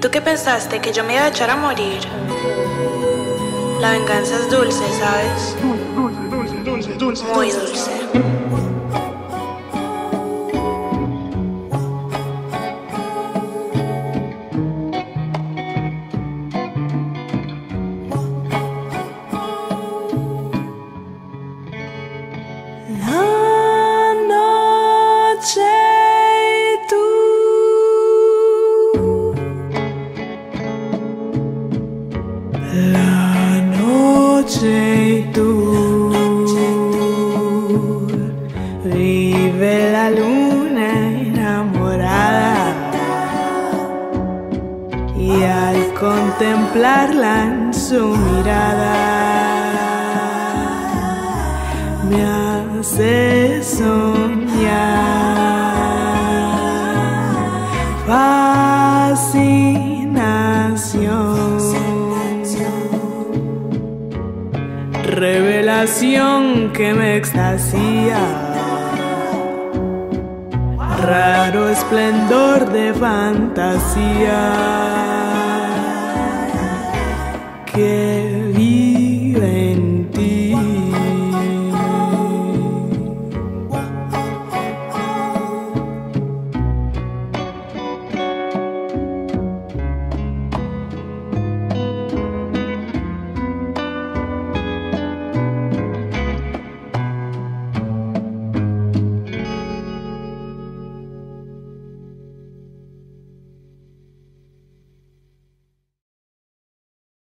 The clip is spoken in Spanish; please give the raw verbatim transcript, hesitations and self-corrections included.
¿Tú qué pensaste? ¿Que yo me iba a echar a morir? La venganza es dulce, ¿sabes? Dulce, dulce, dulce, dulce. Muy dulce. La noche y tú, la noche y tú, vive la luna enamorada y al contemplarla en su mirada me hace soñar. Fascinación, revelación que me extasía, raro esplendor de fantasía que